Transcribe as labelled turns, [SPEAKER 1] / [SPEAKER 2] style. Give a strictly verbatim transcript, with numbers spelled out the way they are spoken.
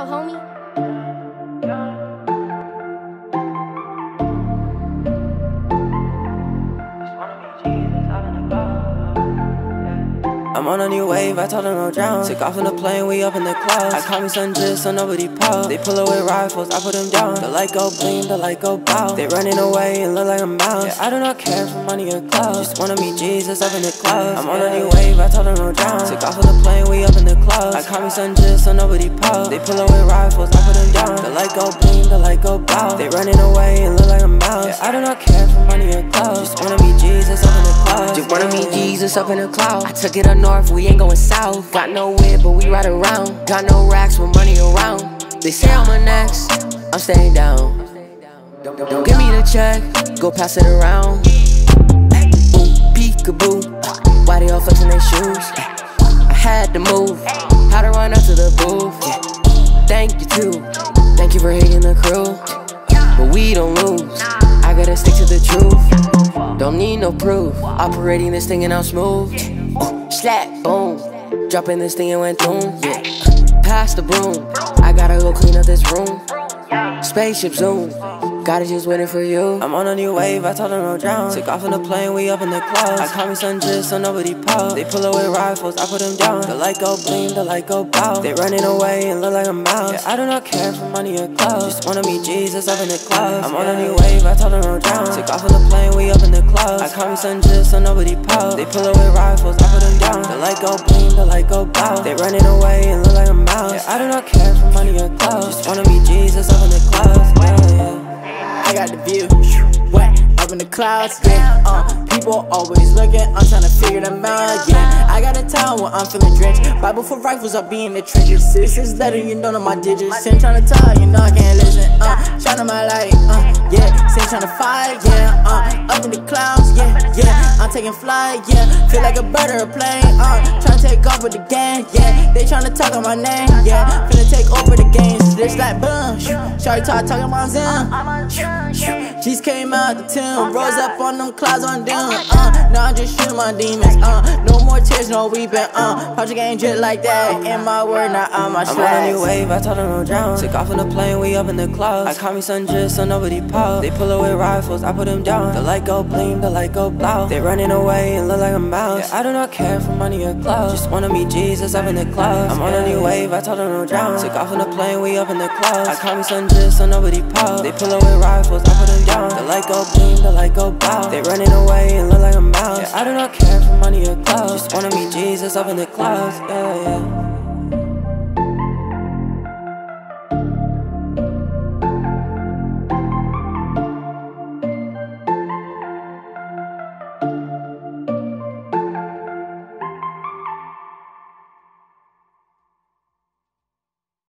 [SPEAKER 1] homie.
[SPEAKER 2] I'm on a new wave, I told them no drown. Took off in the plane, we up in the clouds. I call me sun just so nobody pause. They pull away rifles, I put them down. The light go bling, the light go bow. They running away and look like a mouse. Yeah, I do not care for money or clout. Just wanna meet Jesus up in the clouds. I'm on a new wave, I told them no drown. Took off in the plane, we up in the clouds. I call me sun just so nobody pause. They pull away rifles, I put them down. The light go bling, the light go bow. They running away and look like a mouse. Yeah, I do not care for money or clout. Just wanna meet Jesus up in the clouds.
[SPEAKER 3] Just wanna meet Jesus up in the clouds. I took it up north, we ain't going south. Got no whip, but we ride around. Got no racks with money around. They say I'm next, I'm staying down. Don't, don't, don't give me the check, go pass it around. Ooh, peekaboo, why they all flexing their shoes? I had to move, had to run up to the booth. Thank you too, thank you for hating the crew. But we don't lose, I gotta stick to the truth. Don't need no proof, operating this thing and I'm smooth. Slap, boom, dropping this thing and went boom. Yeah, pass the broom, I gotta go clean up this room. Spaceship zoom, God is just waiting for you.
[SPEAKER 2] I'm on a new wave, I told them no drown. Took off in the plane, we up in the clouds. I call me sun just so nobody pause. They pull away rifles, I put them down. The light go bling, the light go bow. They running away and look like a mouse. Yeah, I do not care for money or clout. Just wanna meet Jesus up in the clouds. I'm on a new wave, I told them no drown. Took off in the plane, we up in the clouds. I call me sun just so nobody pause. They pull away rifles, I put them down. The light go bling, the light go bow. They running away and look like a mouse. Yeah, I do not care for money or clout. Just wanna meet Jesus up in the clouds. Yeah, yeah.
[SPEAKER 4] I got the view, what, up in the clouds, yeah, uh, people always looking, I'm trying to figure them out, yeah, I got a town where I'm feeling drenched, Bible for rifles, I'll be in the trenches, sis, this letter, you don't know my digits, Sin trying to tell, you know I can't listen, uh, shining my light, uh, yeah, Sin trying to fight, yeah, uh, up in the clouds, yeah, yeah, I'm taking flight, yeah, feel like a bird or a plane, uh, trying to take off with the gang, yeah, they trying to talk on my name, yeah, finna take over the games, this like boom, shawty talk, talking about Zim. G's came out the tomb, rose up on them clouds on doom. Uh, now I'm just shooting my demons. Uh, no more tears, no weeping. Uh, Project ain't just like that. In my word, not on my slacks.
[SPEAKER 2] I'm on a new wave, I told them no drown. Took off in the plane, we up in the clouds. I call me sun just so nobody pause. They pull away rifles, I put them down. The light go bling, the light go blow. They running away and look like a mouse. Yeah, I do not care for money or clout. Just wanna meet Jesus up in the clouds. I'm on a new wave, I told them no drown. Took off in the plane, we up in the clouds. I call me sun just so nobody pause. They pull away rifles, I put them down. The light go bling, the light go bow. They running away and look like a mouse. Yeah, I do not care for money or clout. Just wanna meet Jesus up in the clouds. Yeah, yeah.